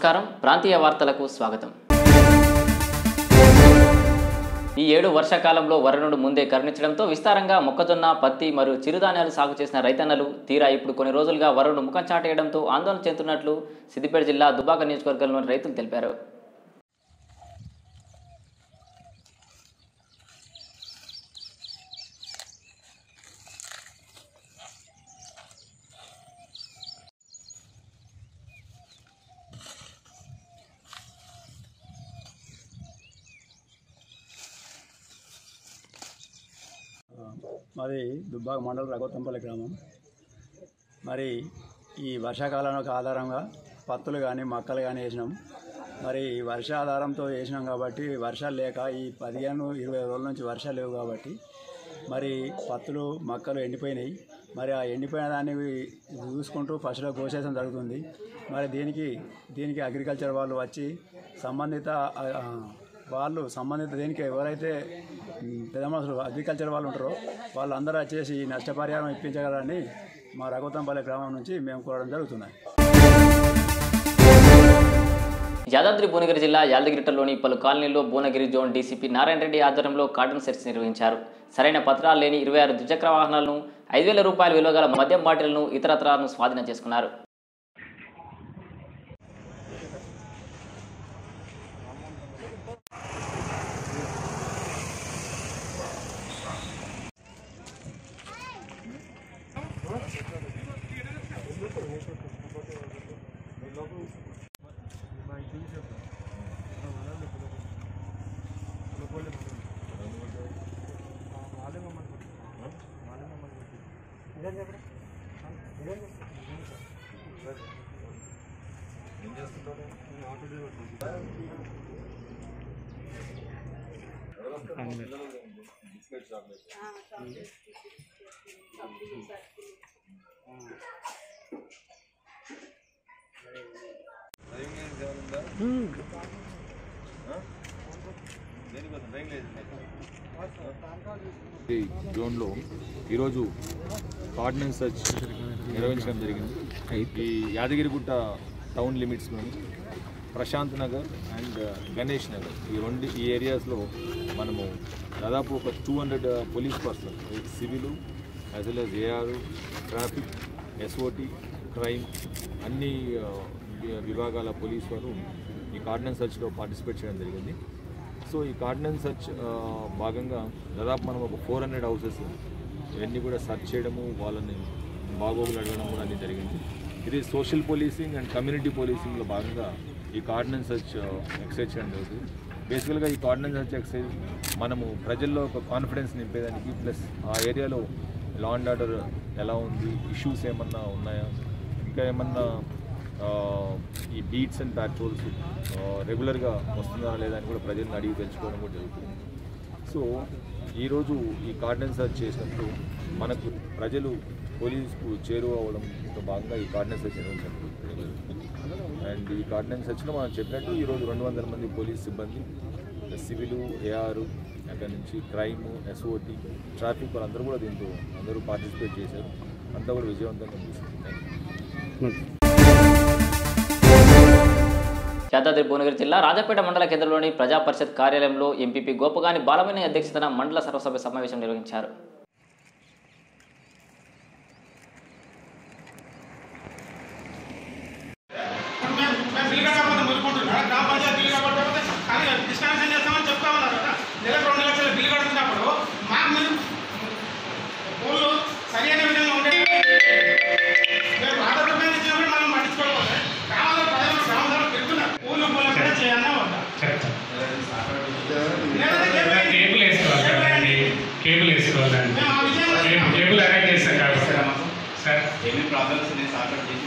నమస్కారం ప్రాంతీయ వార్తలకు స్వాగతం। ఈ 7 వర్షాకాలంలో వరుణుడు ముందే కరుణించడంతో విస్తారంగా మొక్కజొన్న, పత్తి మరియు చిరుధాన్యాలు సాగు చేసిన రైతన్నలు తీరా ఇప్పుడు కొన్ని రోజులుగా వరుణుడు ముఖం చాటేయడంతో ఆందోళన చెందుతున్నట్లు సిద్దిపేట జిల్లా దుబ్బాక నియోజకవర్గంలోని రైతులు తెలిపారు। మాది దుబ్బాక మండలం రఘోత్తంపల్లి గ్రామం। మరి ఈ వర్షాకాలానికి ఆధారంగా పత్తులు కానీ మక్కలు కానీ వేసినాం। మరి వర్ష ఆధారంతో వేసినాం కాబట్టి వర్షాలు లేక ఈ 15-20 రోజుల నుంచి వర్షాలు లేవు కాబట్టి మరి పత్తులు మక్కలు ఎండిపోయినాయి। మరి ఆ ఎండిపోయిన దాన్ని చూసుకుంటూ ఫస్ట్లో కోసేయడం జరుగుతుంది। మరి దీనికి అగ్రికల్చర్ వాళ్ళు వచ్చి సంబంధిత దేనికి ఎవరైతే పెద్ద మనుషులు అగ్రికల్చర్ వాళ్ళు ఉంటారో వాళ్ళందరూ వచ్చేసి నష్టపరిహారం ఇప్పించగలరని మా రఘోత్తంపల్లి గ్రామం నుంచి మేము కోరడం జరుగుతుంది। యాదాద్రి భువనగిరి జిల్లా యాదగిరిగుట్టలోని పలు కాలనీల్లో భువనగిరి జోన్ డీసీపీ నారాయణ రెడ్డి ఆధ్వర్యంలో కార్డన్ సెర్చ్ నిర్వహించారు। సరైన పత్రాలు లేని 26 ద్విచక్ర వాహనాలను 5,000 రూపాయల విలువ గల మద్యం బాటిళ్లను ఇతరత్రాలను స్వాధీనం చేసుకున్నారు। జోన్లో ఈరోజు కార్డినెన్స్ సర్చ్ నిర్వహించడం జరిగింది। ఈ యాదగిరిగుట్ట టౌన్ లిమిట్స్లోని ప్రశాంత్ నగర్ అండ్ గణేష్ నగర్ ఈ ఏరియాస్లో మనము దాదాపు ఒక 200 police personnel civil as well as AR, traffic, SOT, crime అన్ని విభాగాల పోలీస్ వారు ఈ కార్డినెన్స్ సర్చ్లో పార్టిసిపేట్ చేయడం జరిగింది। సో ఈ కార్డినెన్స్ సర్చ్ భాగంగా దాదాపు మనం ఒక 400 హౌసెస్ ఇవన్నీ కూడా సర్చ్ చేయడము, వాళ్ళని బాగోగులు అడగడం కూడా అన్నీ జరిగింది। ఇది సోషల్ పోలీసింగ్ అండ్ కమ్యూనిటీ పోలీసింగ్లో భాగంగా ఈ కార్డినెన్స్ సర్చ్ ఎక్సైజ్ చేయడం జరుగుతుంది। బేసికల్గా ఈ కార్డినెన్స్ సర్చ్ ఎక్సైజ్ మనము ప్రజల్లో ఒక కాన్ఫిడెన్స్ నింపేదానికి, ప్లస్ ఆ ఏరియాలో లా అండ్ ఆర్డర్ ఎలా ఉంది, ఇష్యూస్ ఏమన్నా ఉన్నాయా, ఇంకా ఏమన్నా ఈ బీట్స్ అండ్ ప్యాట్రోల్స్ రెగ్యులర్గా వస్తున్నారా లేదా అని కూడా ప్రజలను అడిగి తెలుసుకోవడం కూడా జరుగుతుంది। సో ఈరోజు ఈ కార్డినెన్స్ సర్చ్ చేసినప్పుడు మనకు ప్రజలు పోలీసుకు చేరువ అవ్వడంతో భాగంగా ఈ కార్డినెన్స్ సర్చ్ జరుగుతుంది। అండ్ ఈ కార్డినెన్స్ సర్చ్లో మనం చెప్పినట్టు ఈరోజు 200 మంది పోలీస్ సిబ్బంది, సివిల్, ఏఆర్, అక్కడి నుంచి క్రైమ్, ఎస్ఓటి, ట్రాఫిక్ వాళ్ళందరూ కూడా దీంట్లో అందరూ పార్టిసిపేట్ చేశారు। అంతా కూడా విజయవంతంగా ముగిసింది। యాదాద్రి భువనగిరి జిల్లా రాజపేట మండల కేంద్రంలోని ప్రజా పరిషత్ కార్యాలయంలో ఎంపీపీ గోపగాని బాలమణి అధ్యక్షతన మండల సర్వసభ్య సమావేశం నిర్వహించారు। కేబుల్ అరేంజ్ చేస్తాం కాబట్టి సార్ ఏమేమి ప్రాబ్లమ్స్ నేను సార్ట్ చేసి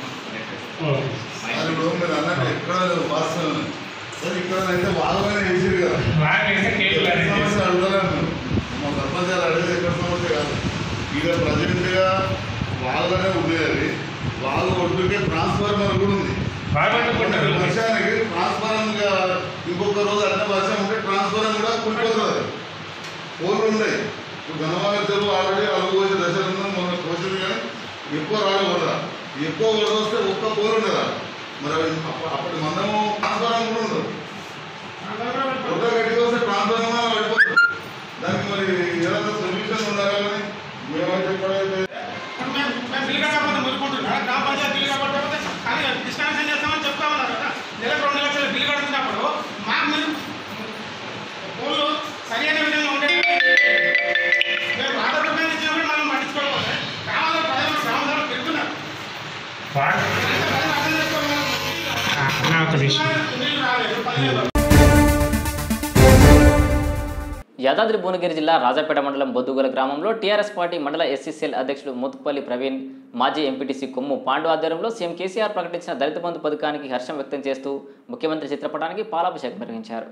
ఇక్కడైతే వాళ్ళనే వేసారు కదా, సమస్య అడుగుతాను మా సర్పంచ్ గారు అడిగితే ఎక్కడ సమస్య కాదు, ఇక ప్రజెంట్గా వాళ్ళనే ఉండేది, వాళ్ళ ఒడ్డుకే ట్రాన్స్ఫార్మర్ కూడా ఉంది। వర్షానికి ట్రాన్స్ఫార్మర్గా ఇంకొక రోజు అన్న వర్షం ఉంటే ట్రాన్స్ఫార్మర్ కూడా కూలిపోతుంది। పోలు ఉన్నాయి, ఇప్పుడు ఘనమైన చెరువు ఆల్రెడీ అలుగుపోసే దశలు ఉన్నాం, మొన్న కోసింది కానీ ఎక్కువ రాడు కూడా, ఎక్కువ వరద వస్తే ఒక్క పోలు ఉండదా, మరి అప్పటి మందము ట్రాన్స్ఫారం కూడా ఉండదు. ఒక గట్టిగా వస్తే ట్రాన్స్ఫారం పడిపోతుంది. దానికి మరి ఏదైనా సొల్యూషన్ ఉండాలి కానీ మేమైతే ఎప్పుడైతే బిల్లు కట్టకపోతే మురుకుంటున్నారు. గ్రామ పంచాయతీ బిల్లు కట్టకపోతే కానీ డిస్కనెక్షన్ చేస్తామని చెప్తామన్నారు కదా. నెలకు 2 లక్షల బిల్లు కడుతున్నప్పుడు మాకు మీరు ఊళ్ళు సరైన విధంగా ఉండే మేము ఆధారపడిన ఇచ్చినప్పుడు మనం పట్టించుకోకపోతే గ్రామాల్లో గ్రామాల్లో పెడుతున్నారు. బిల్లు రాలేదు. యాదాద్రి భువనగిరి జిల్లా రాజాపేట మండలం బొద్దుగల గ్రామంలో టీఆర్ఎస్ పార్టీ మండల ఎస్సీసీఎల్ అధ్యక్షుడు ముత్తుపల్లి ప్రవీణ్, మాజీ ఎంపీటీసీ కొమ్ము పాండు ఆధ్వర్యంలో సీఎం కేసీఆర్ ప్రకటించిన దళిత బంధు పథకానికి హర్షం వ్యక్తం చేస్తూ ముఖ్యమంత్రి చిత్రపటానికి పాలాభిషేకం నిర్వహించారు.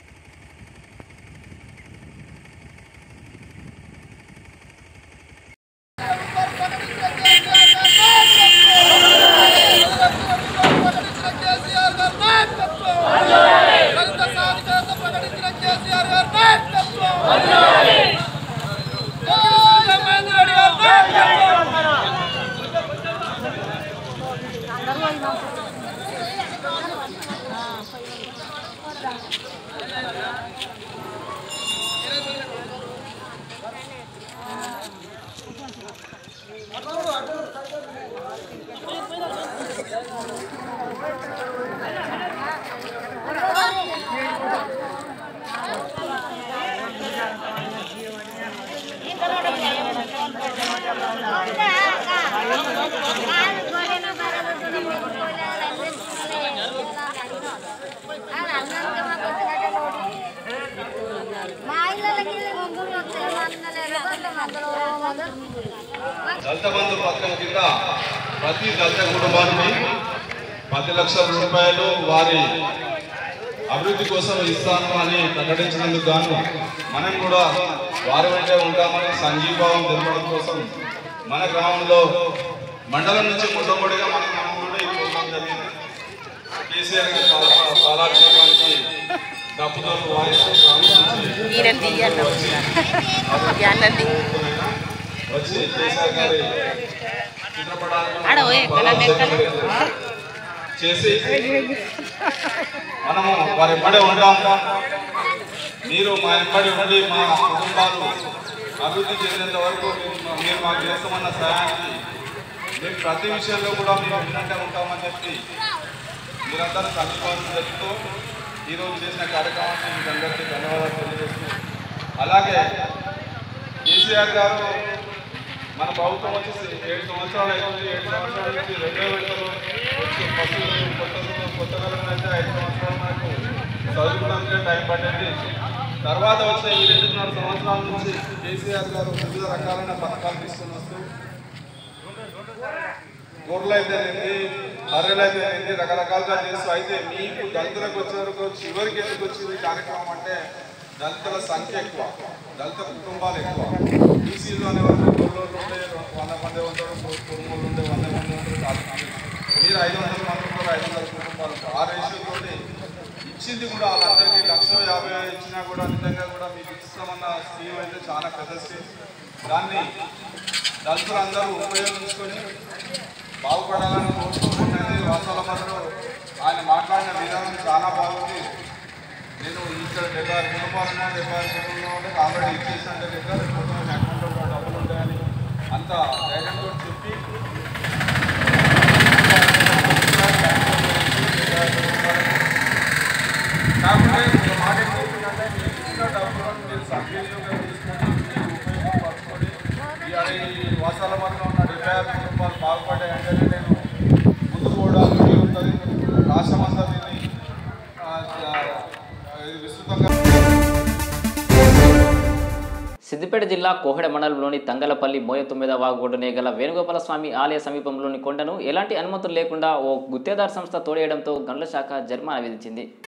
దళిత బంధు పథకం కింద ప్రతి దళిత కుటుంబానికి 10 లక్షల రూపాయలు వారి అభివృద్ధి కోసం ఇస్తాను అని ప్రకటించినందుకు గాను మనం కూడా వారి వెంటే ఉంటామని సంఘీభావం తెలపడం కోసం మన గ్రామంలో మండలం నుంచి మొట్టమొదటిగా మన గ్రామంలో ఈ ప్రోగ్రాం జరిగింది. కేసీఆర్ పాలాభిషేకానికి డప్పుదోలు వాయిస్తూ వచ్చి కేసీఆర్ గారి చిత్రపటాన్ని చేసి మనము వారి ఎంబడే ఉంటాం. మీరు మా ఎంబడి ఉండి మా కుటుంబాలు అభివృద్ధి చెందేంత వరకు మీరు మాకు చేస్తామన్న సహాయాన్ని మేము ప్రతి విషయంలో కూడా మేము విన్నట్టే ఉంటామని చెప్పి మీరందరూ సంకల్పం చెప్తూ ఈరోజు చేసిన కార్యక్రమాన్ని మీకు అందరికీ ధన్యవాదాలు తెలియజేస్తూ, అలాగే కేసీఆర్ గారు మన ప్రభుత్వం వచ్చి 7 సంవత్సరాలు అవుతుంది. 7 సంవత్సరాల నుంచి 2000 వచ్చి కొత్తగా అయితే 5 సంవత్సరాలు మనకు చదువుకోవడానికి టైం పట్టింది. తర్వాత వచ్చిన ఈ 2.5 సంవత్సరాల నుంచి కేసీఆర్ గారు వివిధ రకాలైన పథకాలు తీసుకుని వస్తూ గొర్రెలు అయితేనేది, బర్రెలు అయితేనేది రకరకాలుగా చేస్తూ, అయితే మీకు దళితులకు వచ్చేవరకు చివరికి ఎందుకు వచ్చింది కార్యక్రమం అంటే దళితుల సంఖ్య ఎక్కువ, దళిత కుటుంబాలు ఎక్కువ. బీసీలు అనేవాళ్ళు గొర్రెలు ఉండే 100 మంది ఉంటారు, కుటుంబాలు ఉండే 100 మంది ఉంటారు. మీరు 500 మంది ఉంటారు, 500 కుటుంబాలు ఉంటారు. ఆ రేషియోతోటి ఇచ్చింది కూడా వాళ్ళందరికీ 1,50,000 ఇచ్చినా కూడా నిజంగా కూడా మీకు ఇస్తామన్న స్కీమ్ అయితే చాలా పెద్ద స్కీమ్. దాన్ని దళితులందరూ ఉపయోగించుకొని బాగుపడాలని కోరుకుంటున్నది. వాస్తవాల మధ్యలో ఆయన మాట్లాడిన విధానం చాలా బాగుంది. నేను ఇక్కడ 76 కుటుంబాలు ఉన్నా, 75 కుటుంబాలు ఉంటే ఆల్రెడీ ఇచ్చేసినట్టే దగ్గర మీ అకౌంట్లో కూడా డబ్బులు ఉంటాయని అంత ధైర్యంతో చెప్పి కాకుండా ఒక మాట ఏంటంటే మీరు ఇచ్చిన డబ్బులను మీరు సద్వినియోగం తీసుకొని ఉపయోగపరచుకొని ఈ వాసాల మధ్యలో ఉన్న 76 కుటుంబాలు బాగుపడ్డాయంటేనే నేను ముందుకు పోవడానికి ఉంటుంది. రాష్ట్రమంతా దీన్ని విస్తృతంగా. సిద్దిపేట జిల్లా కోహెడ మండలంలోని తంగలపల్లి మోయ 9వ వాగుగొడ్డునే గల వేణుగోపాల స్వామి ఆలయ సమీపంలోని కొండను ఎలాంటి అనుమతులు లేకుండా ఓ గుత్తేదారు సంస్థ తోడేయడంతో గనుల శాఖ జరిమానా విధించింది.